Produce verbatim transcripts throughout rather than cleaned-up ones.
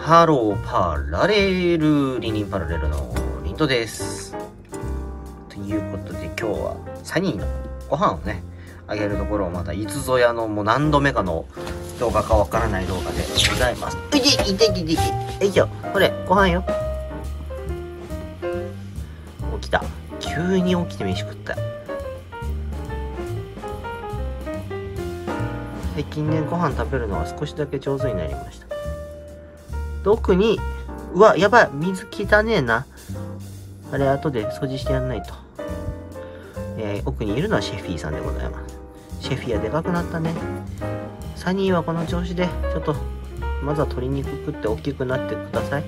ハローパラレルリンリンパラレルのリントです。ということで今日はサニーのご飯をねあげるところをまたいつぞやのもう何度目かの動画かわからない動画でございます。ういていていていてえいよ、これご飯よ。起きた、急に起きて飯食った。最近ねご飯食べるのが少しだけ上手になりました。特にうわやばい、水汚ねえな。あれ後で掃除してやんないと。えー、奥にいるのはシェフィーさんでございます。シェフィーはでかくなったね。サニーはこの調子でちょっとまずは鶏肉食って大きくなってください。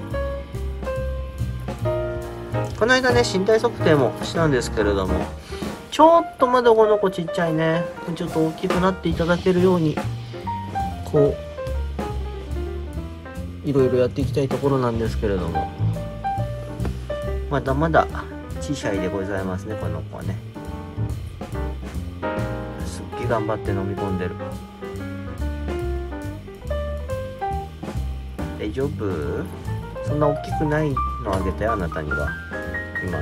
この間ね身体測定もしたんですけれども、ちょっとまだこの子ちっちゃいね。ちょっと大きくなっていただけるようにこういろいろやっていきたいところなんですけれども、まだまだ小さいでございますね。この子はねすっげえ頑張って飲み込んでる。大丈夫？そんな大きくないのあげたよ、あなたには。今の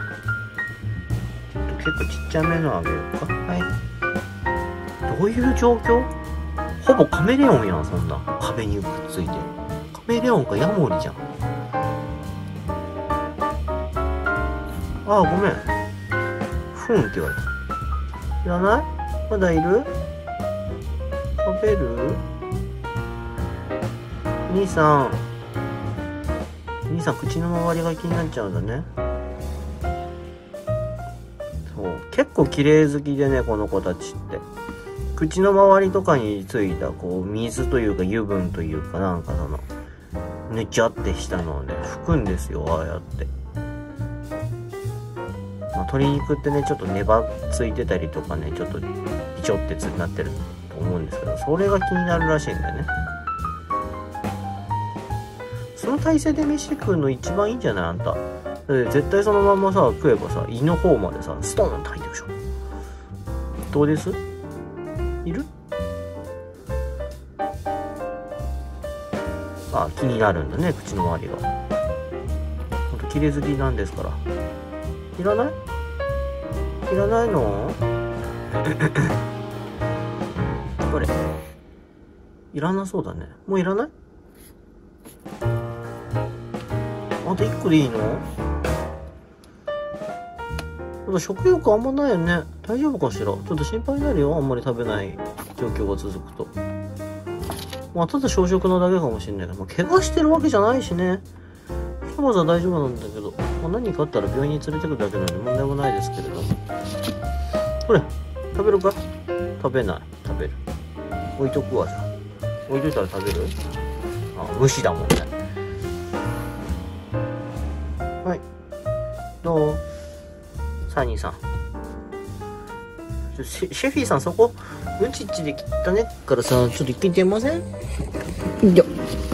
結構ちっちゃめのあげようか。はい、どういう状況？ほぼカメレオンやん。そんな壁にくっついてカメレオンかヤモリじゃん。ああごめん、ふんって言われた。いらない？まだいる？食べる？兄さん兄さん口の周りが気になっちゃうんだね。そう結構綺麗好きでね、この子たちって口の周りとかについたこう水というか油分というかなんかそのぬちゃってしたのをね拭くんですよ、ああやって。まあ、鶏肉ってねちょっと粘ついてたりとかねちょっとビチョってつなってると思うんですけど、それが気になるらしいんだよね。その体勢で飯食うの一番いいんじゃない？あんた絶対そのままさ食えばさ胃の方までさストーンと入ってるでしょ。どうです？いる？あ、気になるんだね、口の周りが。ほんと綺麗好きなんですから。いらない？いらないの？これいらなそうだね。もういらない？あといっこでいいの？食欲あんまないよね。大丈夫かしら？ちょっと心配になるよ、あんまり食べない状況が続くと。まあただ小食なだけかもしれないけど、まあ、怪我してるわけじゃないしね。ひとまずは大丈夫なんだけど、まあ、何かあったら病院に連れてくだけなんで問題もないですけれども。これ食べるか？食べない。食べる。置いとくわ。じゃあ置いといたら食べる？あ、無視だもんね。はい、どう？サニーさん、シェ、シェフィーさん、そこうんちっちで汚ねっからさ、ちょっと一回出ません？いや、よ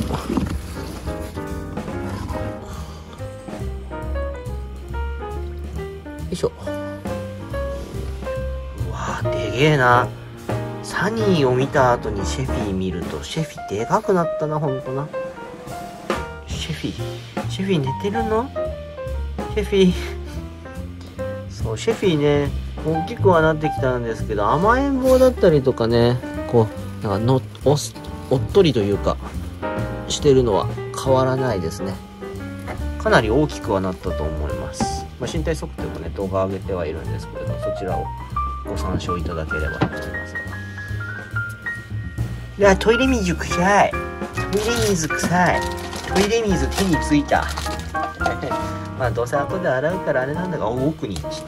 いしょ。うわーでげえな。サニーを見た後にシェフィー見るとシェフィーでかくなったな、ほんとな。シェフィーシェフィー寝てるの？シェフィーそう、シェフィーね大きくはなってきたんですけど、甘えん坊だったりとかね、こうなんかの お, おっとりというかしてるのは変わらないですね。かなり大きくはなったと思います。まあ、身体測定もね動画上げてはいるんですけれど、そちらをご参照いただければと思いますが。いや、トイレ水臭い。トイレ水臭い。トイレ水手についた。まあどうせ後で洗うからあれなんだが、奥に散った。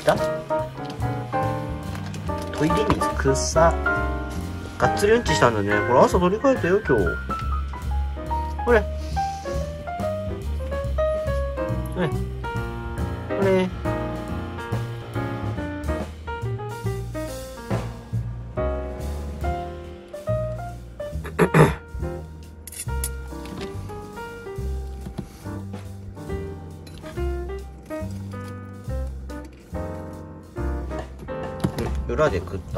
トイレ水くっさ。がっつりうんちしたんだね。これ朝取り替えたよ今日。これこれこれ裏で食った。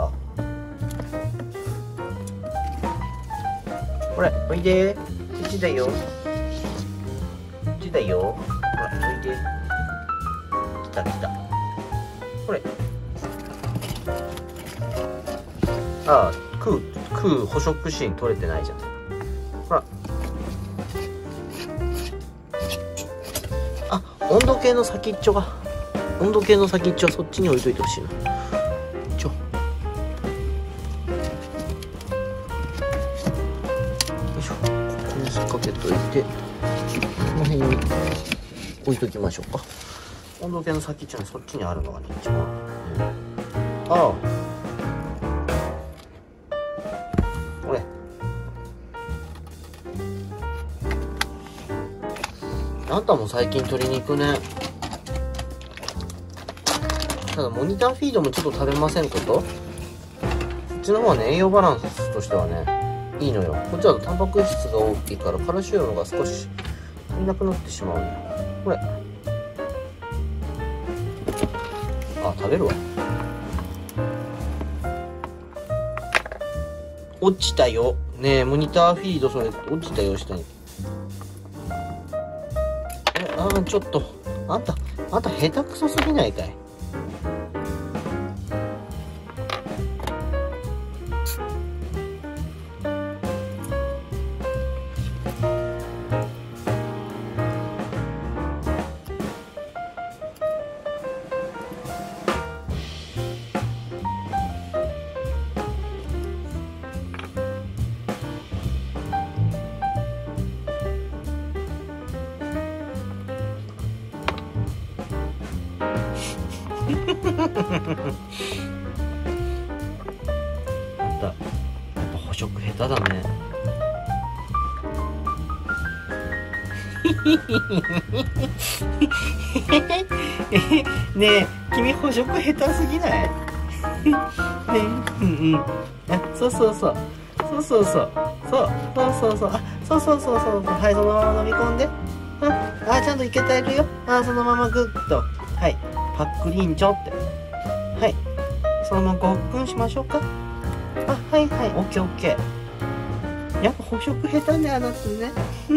これおいで、こっちだよ。 たよ。ほら、おいで。来た来た。これ。ああ、食う、食う捕食シーン取れてないじゃん。ほら。あ、温度計の先っちょが。温度計の先っちょはそっちに置いといてほしいな。ちょ。よいしょ。ここに引っ掛けといて、この辺に置いときましょうか。温度計の先っちょのそっちにあるのがね、一番。うん、ああ。これ。あんたも最近鶏肉ね。ただモニターフィードもちょっと食べませんこと。こっちの方はね、栄養バランスとしてはね、いいのよ。こっちだとタンパク質が大きいからカルシウムが少し足りなくなってしまうのよ。これ。あ、食べるわ。落ちたよ。ねえ、モニターフィードそれ落ちたよ、下に。え、あー、ちょっと。あんた、あんた下手くそすぎないかい。あんた、やっぱ捕食下手だね。ねえ、君捕食下手すぎない？ねえ、うんうん。あ、そうそうそう。そうそうそう。そうそうそうそう。あ、そうそうそうそう。はい、そのまま飲み込んで。あ、あ、ちゃんといけてるよ。あ、そのままグッと。はい。パックリンチョって。はい。そのままごっくんしましょうか。あ、はいはい。オッケーオッケー。やっぱ捕食下手ね、あなたね。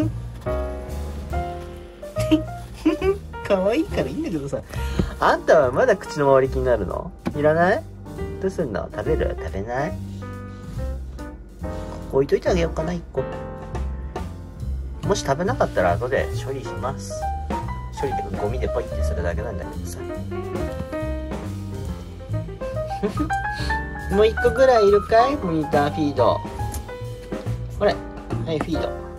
可愛いからいいんだけどさ。あんたはまだ口の周り気になるの？いらない？どうすんの？食べる？食べない？置いといてあげようかな、いっこ。もし食べなかったら後で処理します。処理ってかゴミでポイってするだけなんだけどさ。もういっこぐらいいるかい？モニターフィード。これ。はい、フィード。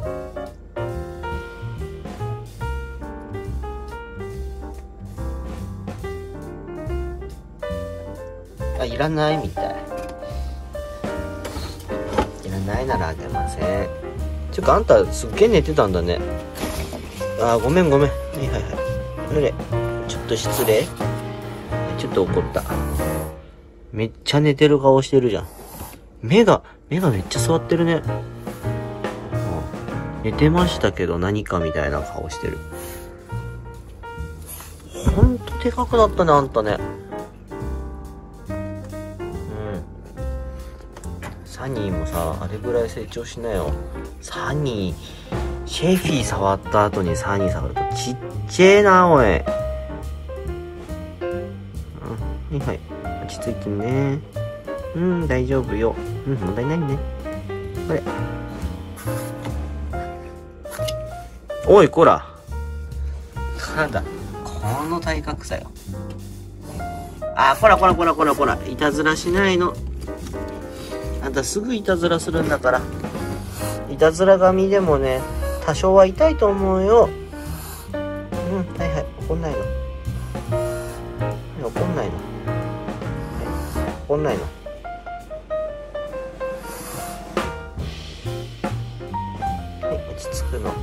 あ、いらないみたい。いらないならあげません。ちょっとあんたすっげえ寝てたんだね。あー、ごめんごめん。はいはいはい。あれ、ちょっと失礼。ちょっと怒った。めっちゃ寝てる顔してるじゃん。目が、目がめっちゃ座ってるね。うん、寝てましたけど何かみたいな顔してる。ほんとでかくなったね、あんたね。サニーもさ、あれぐらい成長しなよ。サニー、シェフィー触った後にサニー触るとちっちゃいな、おい。うん、はいはい。落ち着いてね。うん、大丈夫よ。うん、問題ないね。これ。おい、こら。なんだ。この体格差よ。あ、こらこらこらこらこら。いたずらしないの。あんたすぐいたずらするんだから。いたずら髪でもね、多少は痛いと思うよ。うん、はいはい、怒んないの。はい、怒んないの。はい、怒んないの。はい、落ち着くの。はい。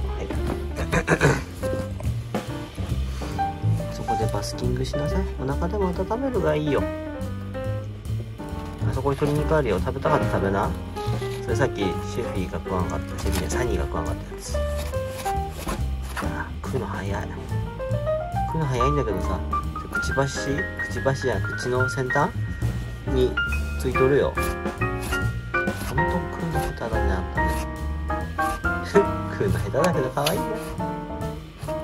そこでバスキングしなさい。お腹でも温めるがいいよ。あそこに鶏肉あるよ。食べたかったら食べな。それさっきシェフィーが食わんかった。シェフィーね、サニーが食わんかったやつ。あ、食うの早い。食うの早いんだけどさ、くちばし、くちばしや口の先端についとるよ。ほんと食うの下手だね、あんたね。食うの下手だけど可愛いね。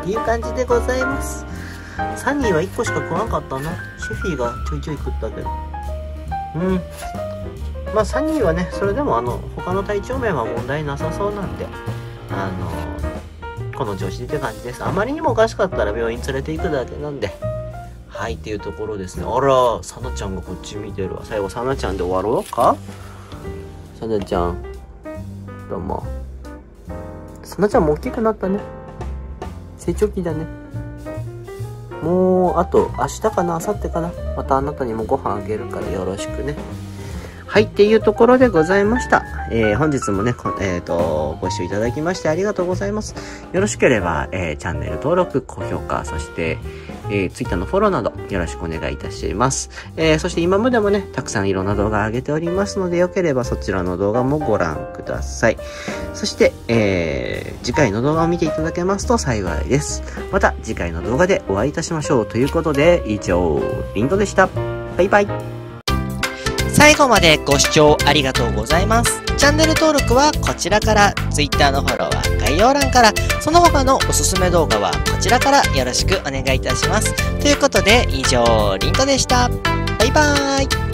っていう感じでございます。サニーはいっこしか食わなかったな。シェフィーがちょいちょい食ったけど。うん。まあサニーはね、それでもあの、他の体調面は問題なさそうなんで、あの、この調子でって感じです。あまりにもおかしかったら病院連れて行くだけなんで。はい、っていうところですね。あら、サナちゃんがこっち見てるわ。最後、サナちゃんで終わろうか？サナちゃん。どうも。サナちゃんも大きくなったね。成長期だね。もう、あと、明日かな、明後日かな。またあなたにもご飯あげるからよろしくね。はい、っていうところでございました。えー、本日もね、えっと、ご視聴いただきましてありがとうございます。よろしければ、えー、チャンネル登録、高評価、そして、えー、Twitter のフォローなどよろしくお願いいたします。えー、そして今までもね、たくさんいろんな動画上げておりますので、よければそちらの動画もご覧ください。そして、えー、次回の動画を見ていただけますと幸いです。また次回の動画でお会いいたしましょう。ということで、以上、リンドでした。バイバイ。 最後までご視聴ありがとうございます。チャンネル登録はこちらから、Twitter のフォローは概要欄から、その他のおすすめ動画はこちらからよろしくお願いいたします。ということで、以上、リントでした。バイバーイ。